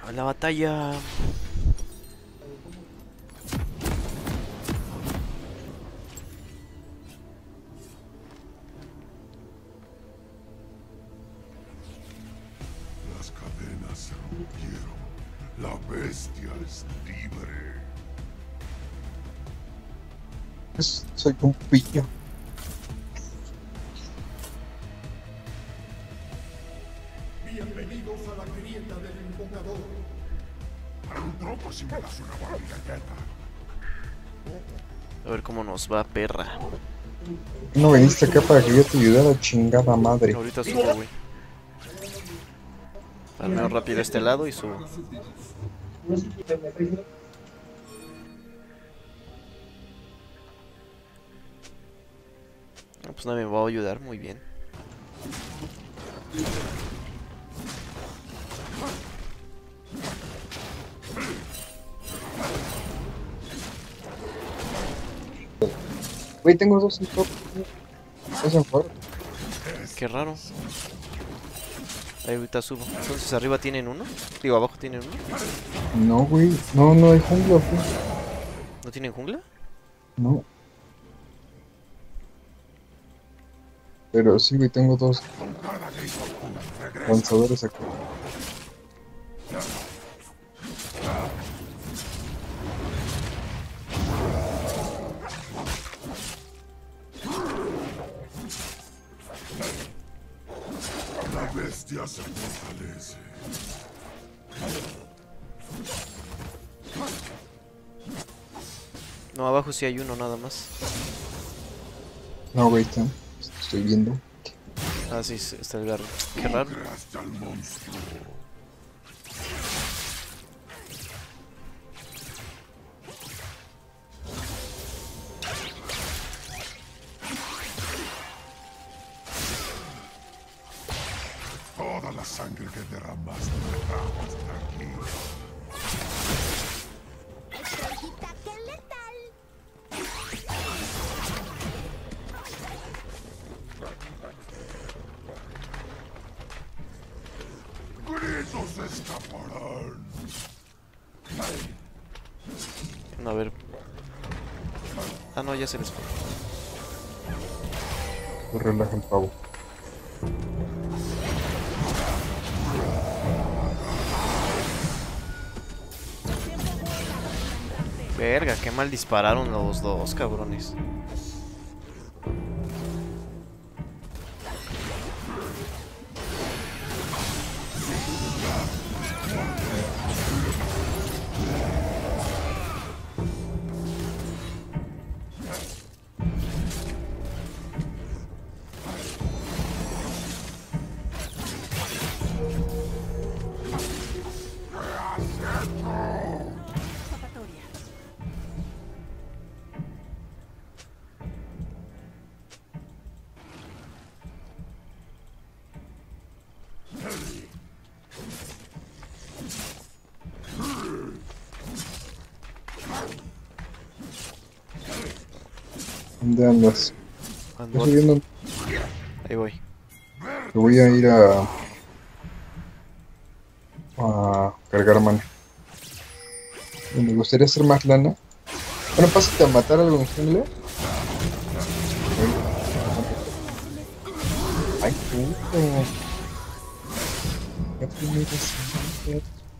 A la batalla. Las cadenas se rompieron. La bestia es libre. Soy un pillo. Bienvenidos a la grieta del invocador. Para un tropo si me das una buena galleta. A ver cómo nos va, perra. No viniste acá para que yo te ayudara, chingada madre. Ahorita subo, güey. Palmeo rápido este lado y subo. Ah, pues nadie me va a ayudar, muy bien. Güey, tengo dos en top. Eso en fuera. Qué raro. Ahí ahorita subo. Entonces arriba tienen uno. Digo, abajo tienen uno. No, güey. No, no hay jungla, güey. ¿No tienen jungla? No. Pero sí, güey, tengo dos lanzadores acá. La bestia se fortalece. No, abajo sí hay uno nada más. No, güey, estoy viendo. Ah, sí, está el garro. Qué raro. Hasta el monstruo. Toda la sangre que derramaste me trajo hasta aquí. Estrellita, qué letal. Gritos escaparán. No, a ver. Ah, no, ya se les fue. Se relaja el pavo. Verga, qué mal dispararon los dos, cabrones. Zapatoria. ¿Dónde andas? Ando- Estoy subiendo. Ahí voy. Te voy a ir a cargar mano. Me gustaría hacer más lana. Bueno, pásate a matar algo en jungla. Ay, puto. Ya primero sí.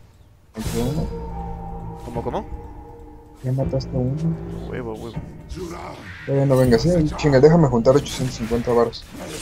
¿Cómo? Ya mataste a uno. Huevo, huevo. Todavía no vengas, chinga, déjame juntar 850 varos.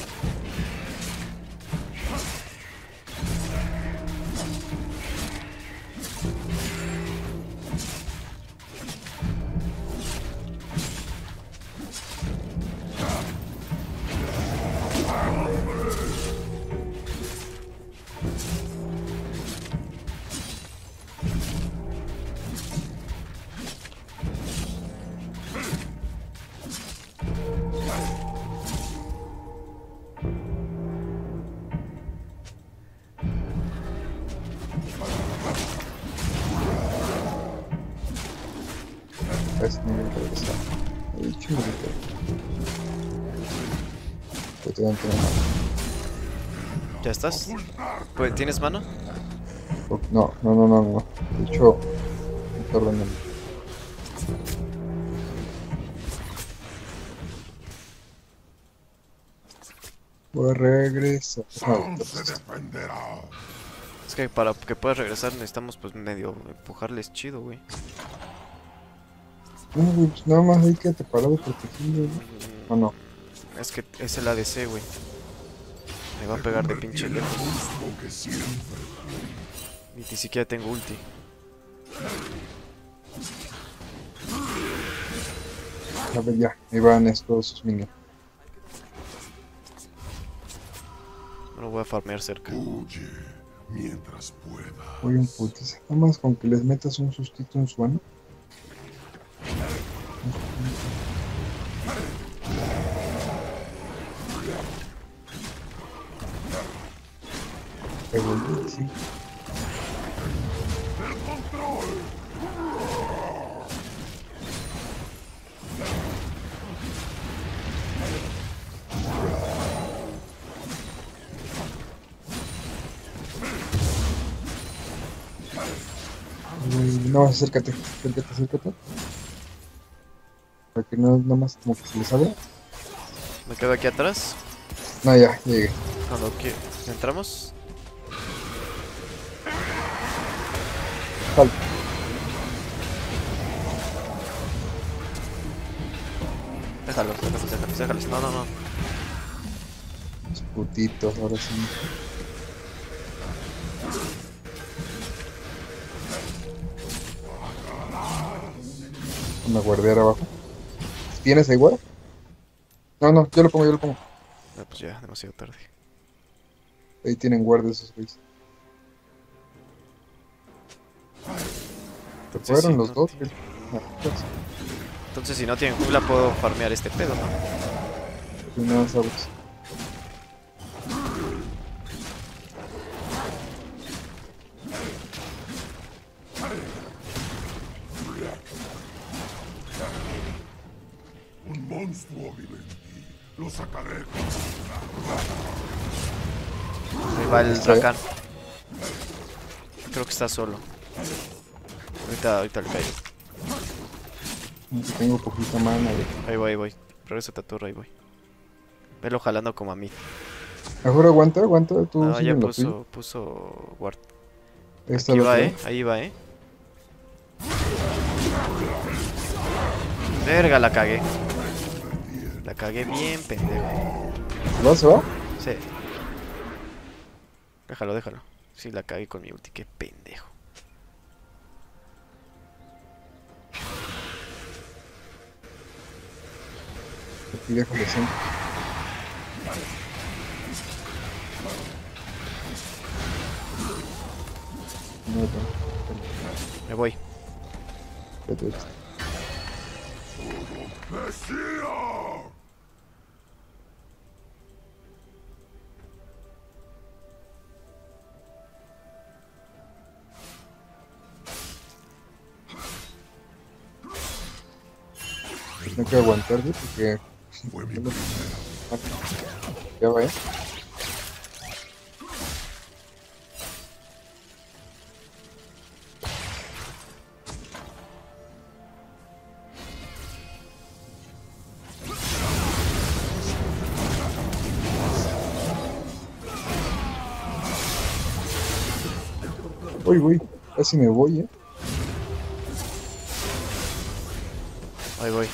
A este nivel regresar. He dicho un grito. Pero te voy a entrenar. ¿Ya estás? Pues, ¿tienes mano? No, no, no, no, no. De hecho, perdóname. Voy a regresar. Sound se defenderá. Es que para que puedas regresar necesitamos pues medio empujarles chido, güey. No, güey, pues nada más hay que te parado protegiendo, ¿no? ¿O no? Es que es el ADC, güey. Me va a pegar de pinche lejos. Monstruo que siempre. Y ni siquiera tengo ulti. A ver, ya. Ahí van estos sus minions. No lo voy a farmear cerca. Huye mientras pueda. Voy un putiza. Nada más con que les metas un sustito en su mano. Sí. No, acércate, acércate, acércate. Para que no, nada más como que se les abra. Me quedo aquí atrás. No, ya, llegué. Cuando entramos. Falta. Déjalos, déjalos, déjalos, déjalos. No, no, no. Los putitos, ahora sí. Una guardiar abajo. ¿Tienes ahí, guarda? No, no, yo lo pongo, yo lo pongo. No, pues ya, demasiado tarde. Ahí tienen guardia esos güeyes. Se Entonces, fueron sí, los no dos, tiene- güey. No, pues, Entonces si no tienen jungla puedo farmear este pedo, ¿no? pues nada, sabes. Un monstruo vive en ti. Lo sacaré. Ahí va el Está bien. Rakan. Creo que está solo. Ahorita le caigo. Tengo poquita mana, güey. Ahí voy, ahí voy. Regresa a tu torre, ahí voy. Velo jalando como a mí. Mejor aguanta, aguanta. Tú No, sigue ya en lo tuyo. puso ward. Ahí está Ahí el va, otro. ahí va, Verga, la cagué. La cagué bien, pendejo. ¿Va, se va? Sí. Déjalo, déjalo. Sí, la cagué con mi ulti, qué pendejo. Aquí déjalo siempre. No, no, Me voy. vete, vete. ¡Mesías! Tengo que aguantar, güey, porque Fue mi ya va, Uy, güey, casi me voy, Ahí voy.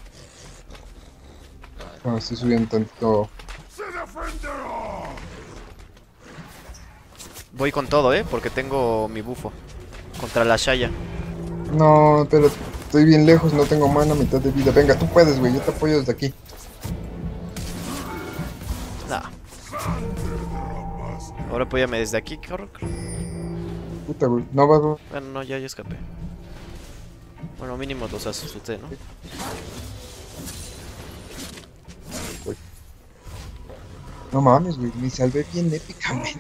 Bueno, estoy subiendo tantito. ¡Se defenderá! Voy con todo, porque tengo mi bufo. Contra la Shaya. No, pero estoy bien lejos, no tengo mana, mitad de vida. Venga, tú puedes, güey, yo te apoyo desde aquí. Nah. Ahora apóyame desde aquí, cabrón. Puta, güey, no vas, güey. Bueno, no, ya escapé. Bueno, mínimo los asusté, ¿no? No mames, güey, me salvé bien épicamente.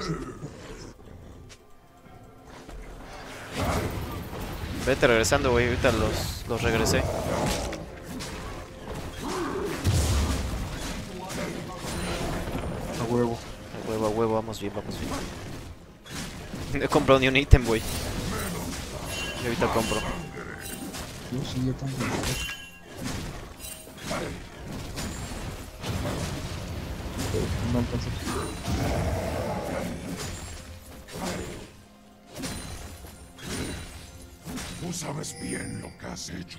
Vete regresando, güey. Ahorita los regresé. A huevo. A huevo, vamos bien, vamos bien. No he comprado ni un ítem, güey. Y ahorita compro. Sí, yo también. Pero no alcanza. Tú sabes bien lo que has hecho.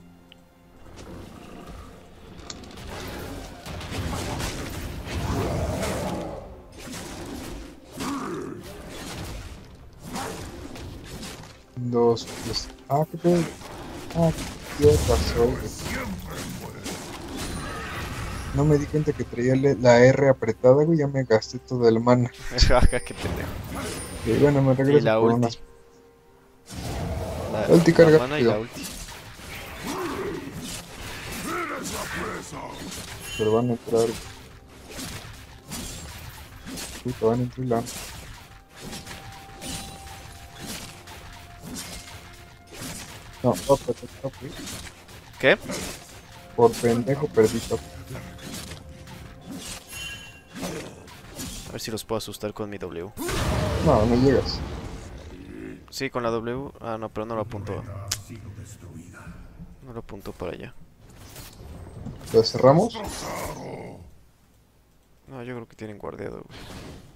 Dos, tres. Ah, qué pedo. Ah, qué pasó, güey. No me di cuenta que traía la R apretada, güey. Ya me gasté todo el mana. Jaja, qué pendejo. Y bueno, me Y regreso la por ulti. unas. La, Ulti la carga mana y rápido. la ulti. Pero van a entrar. Uy, te van a entrar la. No, top, güey. ¿Qué? Por pendejo perdí top. A ver si los puedo asustar con mi W. No, no llegas. Sí, con la W. Ah, no, pero no lo apunto. No lo apunto para allá. ¿Lo cerramos? No, yo creo que tienen guardiado, güey.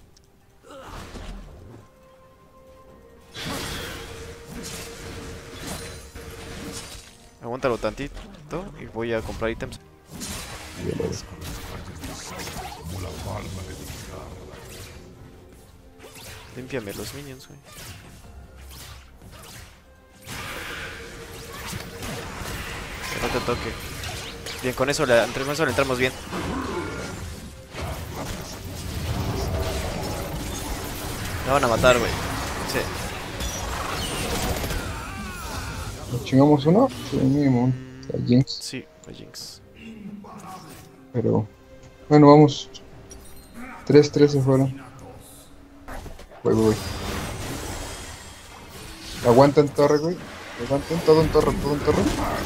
Aguántalo tantito y voy a comprar ítems. Límpiame los minions, güey. Que no te toque. Bien, con eso le entramos bien. Me van a matar, güey. Sí. ¿Nos chingamos uno? Sí, mínimo. La Jinx. Sí, la Jinx. Pero. Bueno, vamos. 3-3 se fueron. Voy. Aguantan torre, güey. Aguanten todo en torre, todo en torre.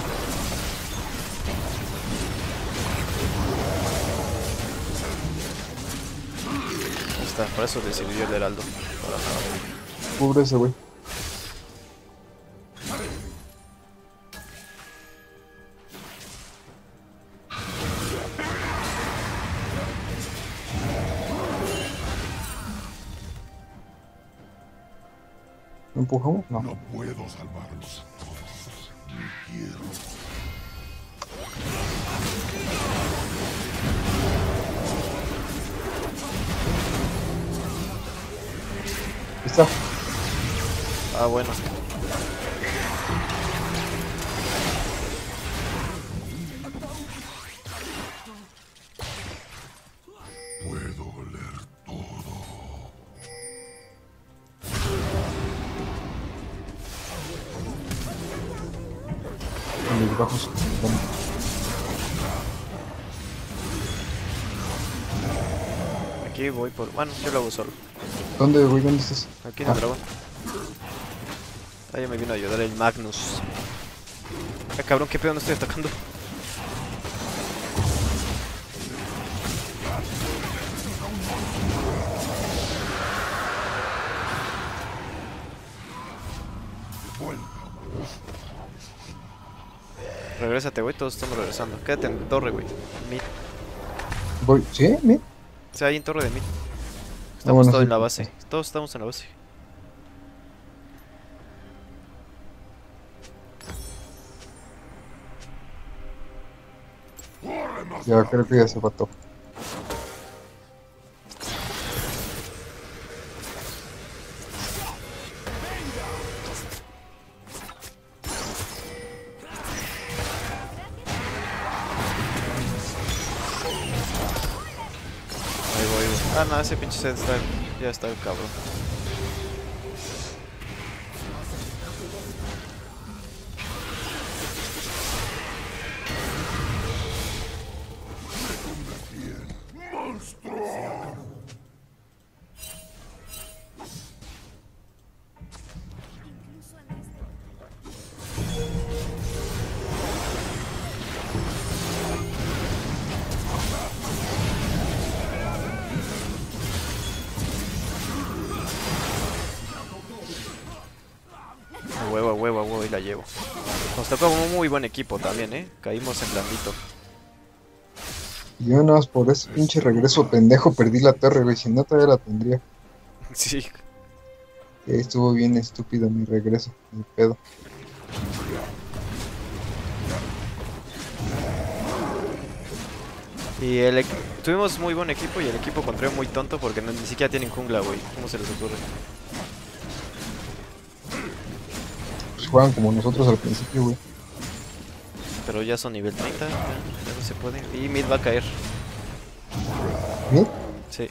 Ahí está, por eso le sirvió el heraldo. Para nada. Cubre ese, güey. ¿Lo empujamos? No. No puedo salvarlos a todos. Ni quiero. Ahí está. Ah, bueno. Puedo oler todo. En mis bajos. Aquí voy por... Bueno, yo lo hago solo. ¿Dónde, güey? ¿Dónde estás? Aquí en el dragón. Ah, ya me vino a ayudar el Magnus. Ah, cabrón, qué pedo, no estoy atacando. Regrésate, güey, todos estamos regresando. Quédate en torre, güey. Mid. Voy. ¿Sí? ¿Mí? O sea, ahí en torre de mid. Ah, Estamos bueno, todos sí. en la base. Todos estamos en la base. Ya creo que ya se mató. Ahí voy, güey. Ah, no, ese pinche set está... Ya está el cabrón. huevo, huevo, huevo, y la llevo. Nos tocó un muy buen equipo también, caímos en blandito. Y yo nada más por ese pinche regreso pendejo perdí la torre, güey. Si no, todavía la tendría. Sí. Y ahí estuvo bien estúpido mi regreso, mi pedo. Y tuvimos muy buen equipo y el equipo contrario muy tonto porque ni siquiera tienen jungla, güey. ¿Cómo se les ocurre? Pues juegan como nosotros al principio, güey. Pero ya son nivel 30, ya no se puede. Y mid va a caer. ¿Mid? Sí.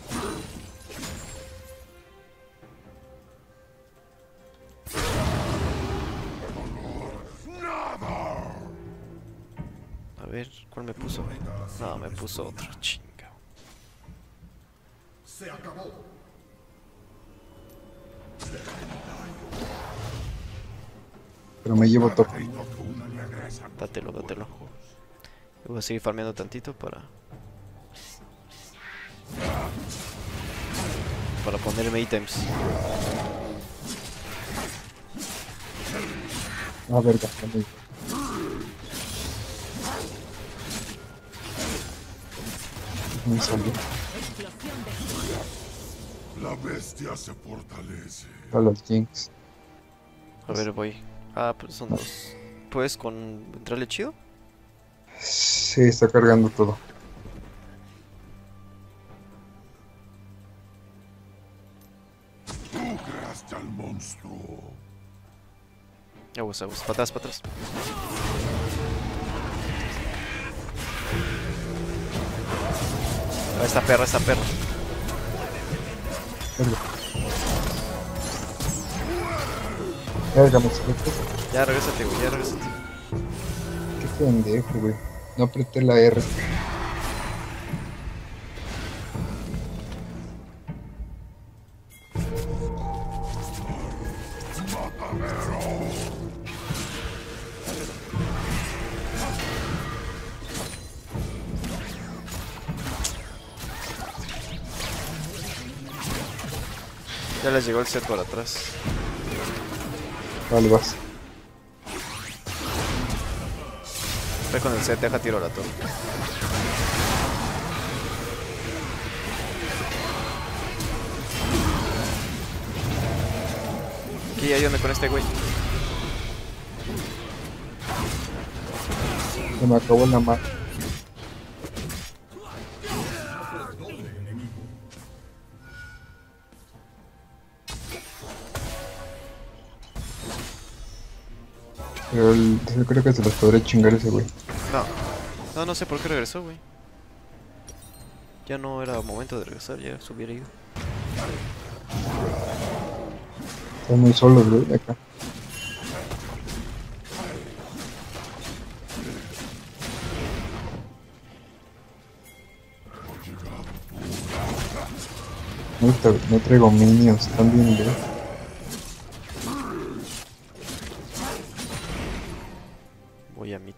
A ver, ¿cuál me puso? No, me puso otro, chinga. Se acabó. Pero me llevo top. Dátelo, dátelo. Yo voy a seguir farmeando tantito para ponerme ítems. Ah, verga, también. Me salió. La bestia se fortalece. A los Jinx. A ver, voy. Ah, pues son dos. ¿Puedes entrarle chido? Sí, está cargando todo. Tú creaste al monstruo. Aguas, aguas. Para atrás, para atrás. Ah, esta perra, esta perra. Verga. Verga, me salió. Ya, regrésate, güey, ya, regrésate. Qué pendejo, güey. No apreté la R. Ya les llegó el set por atrás. Vale, vas. Ve con el set, deja tiro a la torre. Aquí, ayúdame con este güey. Se me acabó la mano. Pero yo creo que se los podré chingar ese güey. No sé por qué regresó, güey. Ya no era momento de regresar, ya se hubiera ido. Están muy solos, güey, acá. No traigo minions, están bien, güey. Voy a mid.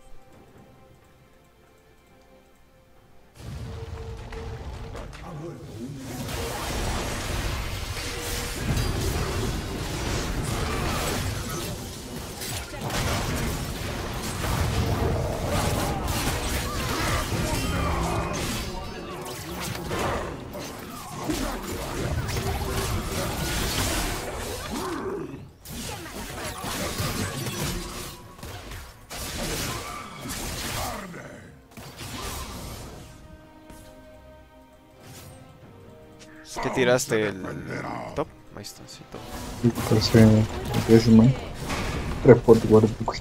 ¿Qué tiraste? ¿El top? Ahí está, sí, top. Pues ese man. Report guarda, güey.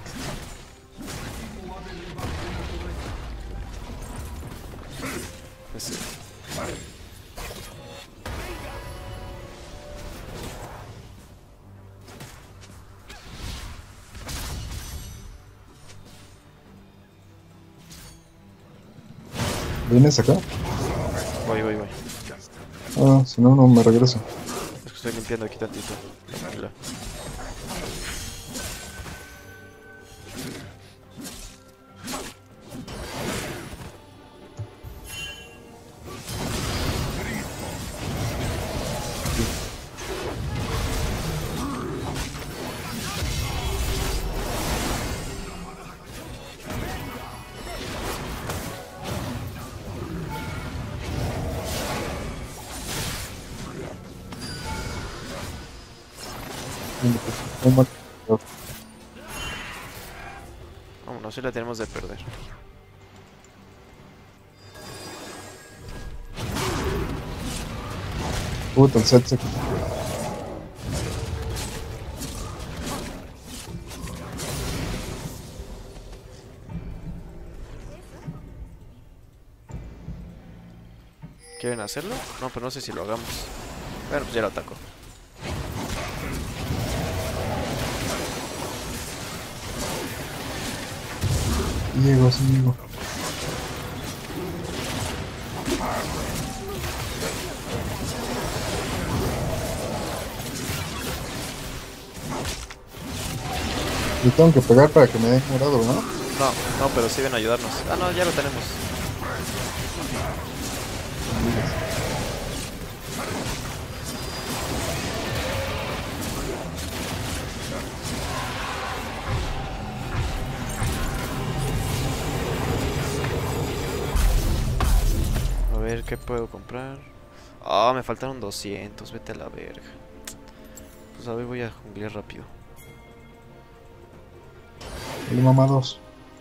Ese. ¿Vienes acá? Voy. Ah, si no, no me regreso. Es que estoy limpiando aquí tantito. Tranquila. Vámonos, sí la tenemos de perder. Puta, el set se... ¿Quieren hacerlo? No, pero no sé si lo hagamos. Bueno, pues ya lo ataco. Llego, sí llego. Le tengo que pegar para que me den morado, ¿no? No, no, pero sí ven a ayudarnos. Ah, no, ya lo tenemos. A ver, ¿qué puedo comprar? Ah, me faltaron 200, vete a la verga. Pues a ver, voy a junglear rápido. El mamados.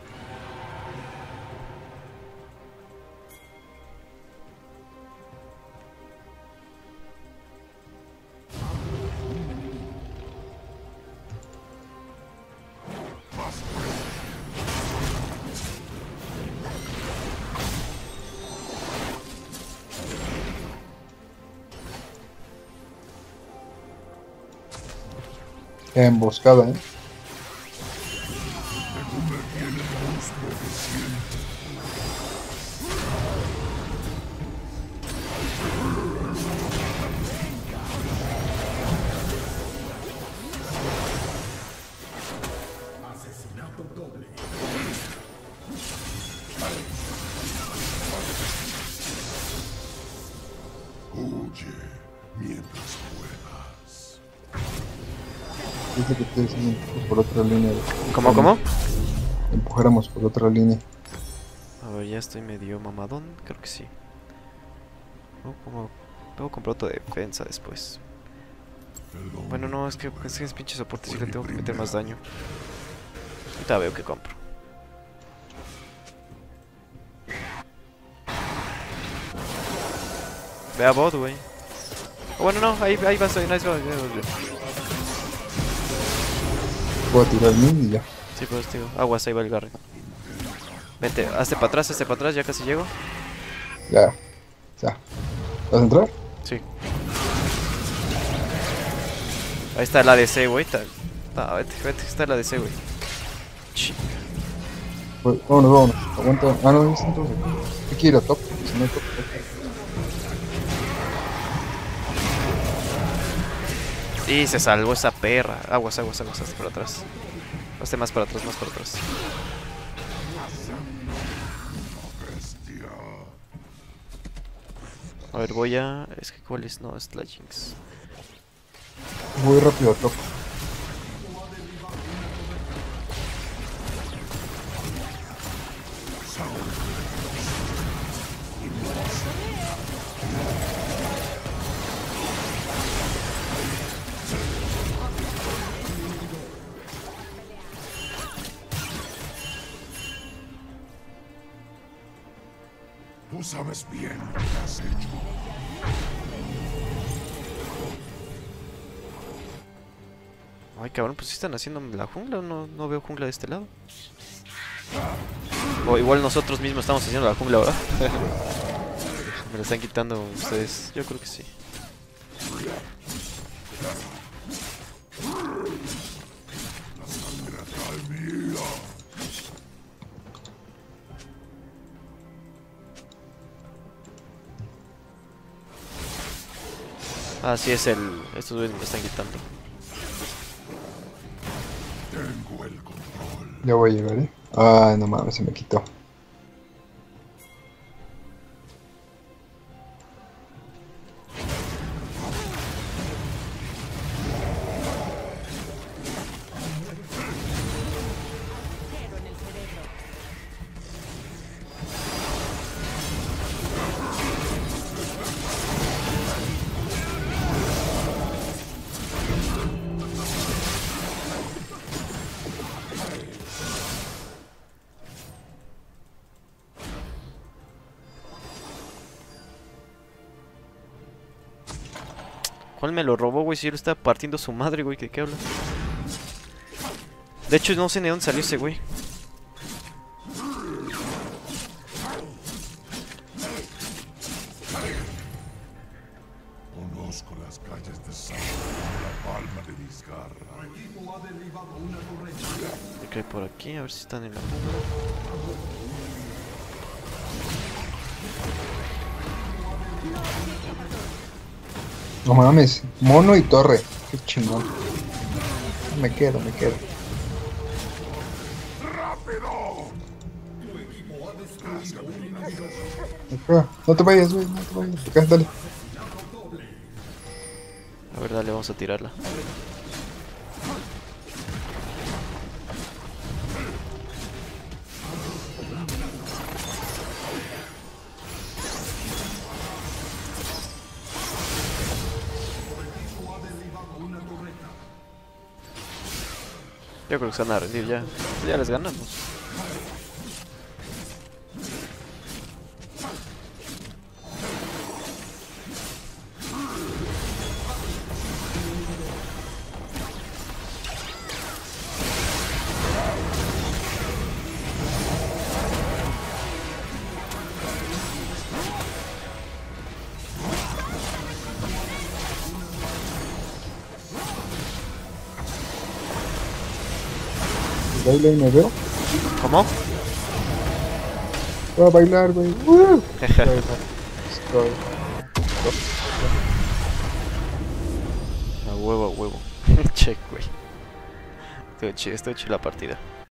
Emboscada, ¿eh? Huye mientras puedas. Dice que ustedes por otra línea. ¿Cómo, cómo? Empujáramos por otra línea. A ver, ya estoy medio mamadón, creo que sí. Luego comprar otro de defensa después. Bueno, no, es que es pinche soporte, sí le tengo que meter más daño. Ahorita veo que compro. Ve a bot, güey. Oh, bueno, no, ahí va, soy nice, va. Puedo tirar mid y ya. Sí, pues, tío. Aguas, ahí va el Garen. Vente, hazte para atrás, ya casi llego. Ya. Ya. ¿Vas a entrar? Sí. Ahí está el ADC, güey. No, vete, está el ADC, güey. Pues, vámonos. Aguanta. Ah, no, es entonces. Hay que ir a top. Si no hay top. Y se salvó esa perra. Aguas, hazte para atrás. Hazte más para atrás, Bestia. A ver, voy a... Es que ¿cuál es? No, es la Jinx. Voy rápido a top. Tú sabes bien lo que has hecho. Ay, cabrón, pues sí están haciendo la jungla. No veo jungla de este lado. O igual nosotros mismos estamos haciendo la jungla, ¿verdad? Me la están quitando ustedes. Yo creo que sí. Ah, sí es el... Estos güeyes me lo están quitando. Tengo el control. Ya voy a llegar, ¿eh? Ah, no mames, se me quitó. ¿Cuál me lo robó, güey? Si yo lo estaba partiendo su madre, güey. ¿De qué hablas? De hecho, no sé ni dónde salió ese güey. Conozco las calles de Sangre con la palma de mis garras. ¿Qué cae por aquí? A ver si están en la... No mames, mono y torre. Qué chingón. Me quedo. Acá, no te vayas, güey, no te vayas. Acá, dale. A ver, dale, vamos a tirarla. Yo creo que se van a rendir ya. Ya les ganamos. Baila y me veo. ¿Cómo? Voy a bailar, güey. A huevo, a huevo. Check, güey. Estuvo chido la partida.